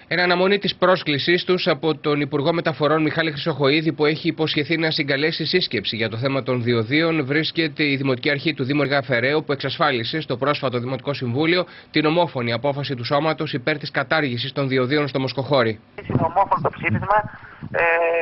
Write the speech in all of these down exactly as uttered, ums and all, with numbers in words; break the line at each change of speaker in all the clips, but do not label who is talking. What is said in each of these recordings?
Εν αναμονή της πρόσκλησής τους από τον Υπουργό Μεταφορών Μιχάλη Χρυσοχοΐδη, που έχει υποσχεθεί να συγκαλέσει σύσκεψη για το θέμα των διοδίων, βρίσκεται η Δημοτική Αρχή του Δήμου Εργαφερέου, που εξασφάλισε στο πρόσφατο Δημοτικό Συμβούλιο την ομόφωνη απόφαση του σώματος υπέρ της κατάργησης των διοδίων στο Μοσχοχώρι.
Είναι ομόφωνο το ψήφισμα ε,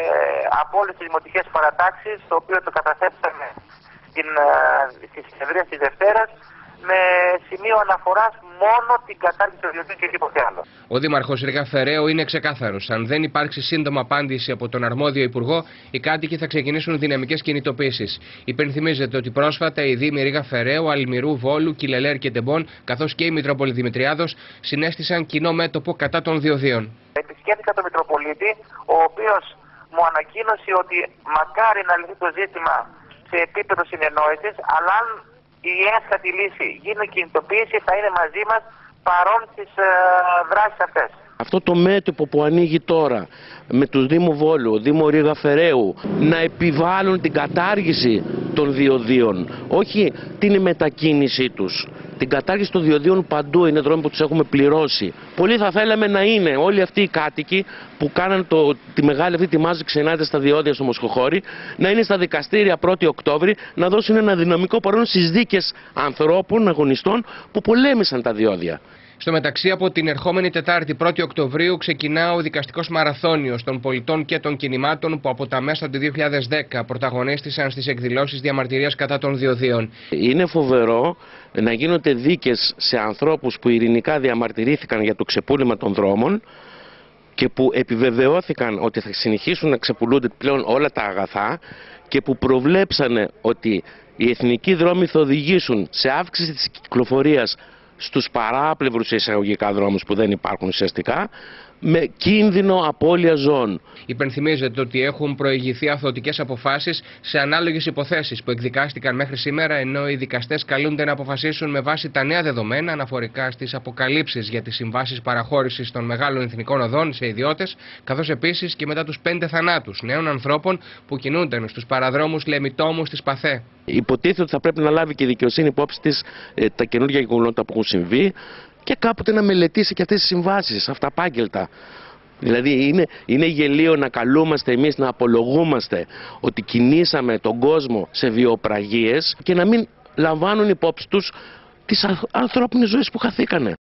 από όλες τις δημοτικές παρατάξεις, το οποίο το καταθέσαμε στην, στη συνεδρία της Δευτέρας, με σημείο αναφοράς μόνο την κατάργηση των διοδίων και τίποτε άλλο.
Ο Δήμαρχος Εργαφερέου είναι ξεκάθαρος. Αν δεν υπάρξει σύντομα απάντηση από τον αρμόδιο Υπουργό, οι κάτοικοι θα ξεκινήσουν δυναμικές κινητοποίησεις. Υπενθυμίζεται ότι πρόσφατα οι Δήμοι Εργαφερέου, Αλμυρού, Βόλου, Κιλελέρ και Ντεμπών, καθώς και η Μητρόπολη Δημητριάδος, συνέστησαν κοινό μέτωπο κατά των διοδίων.
Επισκέφθηκα τον Μητροπολίτη, ο οποίος μου ανακοίνωσε ότι μακάρι να λυθεί το ζήτημα σε επίπεδο συνεννόησης, αλλά αν η έσχατη λύση γίνει κινητοποίηση, θα είναι μαζί μας παρόν στις ε, δράσεις αυτές.
Αυτό το μέτωπο που ανοίγει τώρα με τους Δήμου Βόλου, Δήμο Εργαφερέου, να επιβάλλουν την κατάργηση των διοδίων, όχι την μετακίνησή τους. Την κατάργηση των διοδίων παντού, είναι δρόμοι που τους έχουμε πληρώσει. Πολύ θα θέλαμε να είναι όλοι αυτοί οι κάτοικοι που κάναν το, τη μεγάλη αυτή τη μάζη ξενάτε στα διόδια στο Μοσχοχώρι, να είναι στα δικαστήρια πρώτη Οκτώβρη, να δώσουν ένα δυναμικό παρόν στις δίκες ανθρώπων, αγωνιστών που πολέμησαν τα διόδια.
Στο μεταξύ, από την ερχόμενη Τετάρτη πρώτη Οκτωβρίου ξεκινά ο δικαστικός μαραθώνιος των πολιτών και των κινημάτων που από τα μέσα του δύο χιλιάδες δέκα πρωταγωνίστησαν στις εκδηλώσεις διαμαρτυρίας κατά των διοδίων.
Είναι φοβερό να γίνονται δίκες σε ανθρώπους που ειρηνικά διαμαρτυρήθηκαν για το ξεπούλημα των δρόμων και που επιβεβαιώθηκαν ότι θα συνεχίσουν να ξεπουλούνται πλέον όλα τα αγαθά και που προβλέψανε ότι οι εθνικοί δρόμοι θα οδηγήσουν σε αύξηση της κυκλοφορίας στους παράπλευρους εισαγωγικά δρόμους που δεν υπάρχουν ουσιαστικά, με κίνδυνο απώλεια ζώων.
Υπενθυμίζεται ότι έχουν προηγηθεί αθωτικές αποφάσεις σε ανάλογες υποθέσεις που εκδικάστηκαν μέχρι σήμερα, ενώ οι δικαστές καλούνται να αποφασίσουν με βάση τα νέα δεδομένα αναφορικά στις αποκαλύψεις για τις συμβάσεις παραχώρησης των μεγάλων εθνικών οδών σε ιδιώτες, καθώς επίσης και μετά τους πέντε θανάτους νέων ανθρώπων που κινούνταν στους παραδρόμους Λεμιτόμου στη Σπαθέ.
Υποτίθεται ότι θα πρέπει να λάβει και η δικαιοσύνη υπόψη της ε, τα καινούργια γεγονότα που έχουν συμβεί και κάποτε να μελετήσει και αυτές τις συμβάσεις, αυταπάγγελτα. Δηλαδή είναι, είναι γελίο να καλούμαστε εμείς να απολογούμαστε ότι κινήσαμε τον κόσμο σε βιοπραγίες και να μην λαμβάνουν υπόψη τους τις ανθρώπινες ζωές που χαθήκανε.